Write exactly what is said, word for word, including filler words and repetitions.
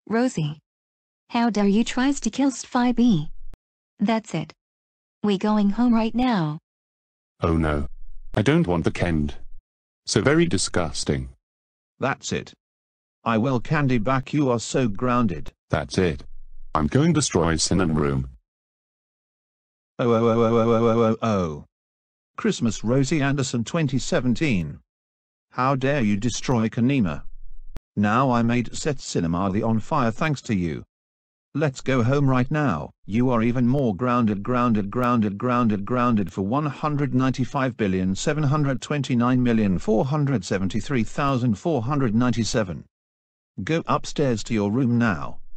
Rosie. How dare you tries to kill Spy-B? That's it. We going home right now. Oh no. I don't want the Kend. So very disgusting. That's it. I will candy back, you are so grounded. That's it. I'm going to destroy Cinnamon Room. Oh oh oh oh oh oh oh oh oh. Christmas Rosie Anderson twenty seventeen. How dare you destroy Kanima? Now I made set cinema the on fire thanks to you. Let's go home right now. You are even more grounded grounded grounded grounded grounded for one hundred ninety-five billion seven hundred twenty-nine million four hundred seventy-three thousand four hundred ninety-seven. Go upstairs to your room now.